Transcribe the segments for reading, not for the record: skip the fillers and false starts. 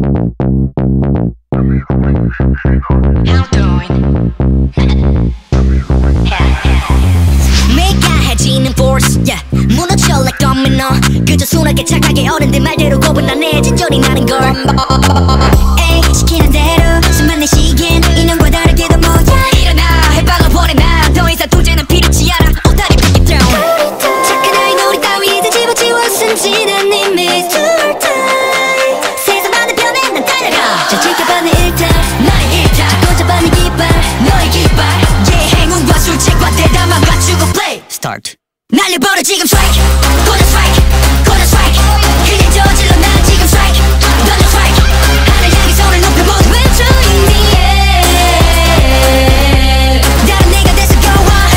메가해지는 force, yeah. 무너져 like domino. 그저 순하게 착하게 어른들 말대로 겁은 나네. 진전이 나는 걸. 에이, 시키는 대로 수많은 시간 인형과 다르게도 뭐야. 일어나 해방을 원해 나. 더 이상 통제는 필요치 않아. 오다리 break it down. 착한 아이 놀이 따위 다 집어치웠음 지난 이미 tour time. 세상 반대편에 난 달려가. 저 지켜봐는 일탈 나의 일탈. 자꾸 잡아는 깃발 너의 깃발. yeah, 행운과 술책과 대담한 맞추고 play start. 날려버려 지금 strike 고정 strike 고정 strike. 그냥 저질러 난 지금 strike 던져 strike. 하늘 향해 손을 높여 모두 외쳐 in the air. 다른 내가 돼서 go on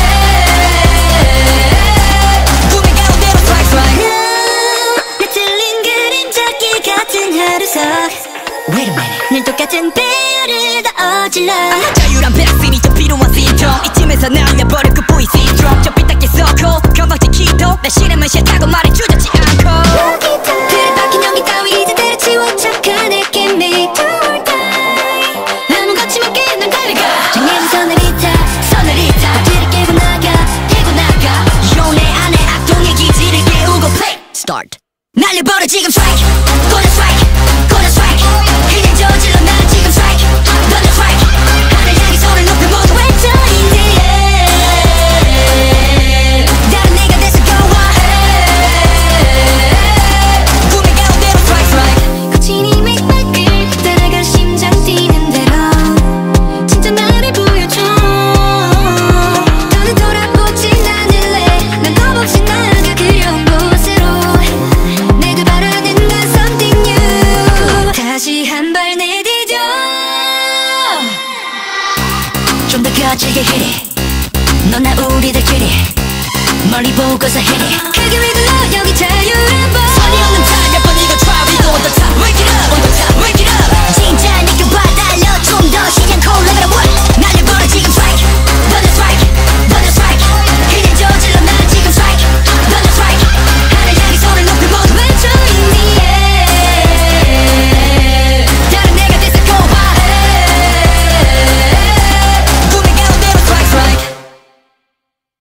꿈의 가운데로 strike strike. 내 틀린 그림잡기 같은 하루석. Wait a minute. 늘 똑같은 배열을 다 어질러. 자유란 백신이 더 필요한 신종. 이쯤에서 날려버려 그 보이 신드롬. 저 삐딱게 썩고 건방진 키도 나 싫으면 싫다고 말해 주저치 않고. 그래 박힌 연기 따위 이제 때려치워 착한 내게 make tour time. 아무 거침없게 난 달려가. 정해진 선을 이타 앞뒤를 깨고 나가 요내 안에 악동의 기질을 깨우고 play start. 날려버려 지금 strike 고정 strike 고정 strike. 그냥 저질러 난 지금 strike 던져 strike. 하늘 향해 손을 높여 모두 외쳐 in the air. 다른 내가 돼서 go on 꿈의 가운데로 strike strike. 거친 힘의 발길 따라가 심장 뛰는 대로 진짜 나를 보여줘. 너는 돌아보지 않을래. 난 겁없이 나가 그려온 곳으로. 내가 바라는 건 something new. 다시 한 발 내디뎌. 좀 더 거칠게 hit it. 너나 우리들끼리 멀리 보고서 hit it. 크게 휘둘러 여기 자유의 밤.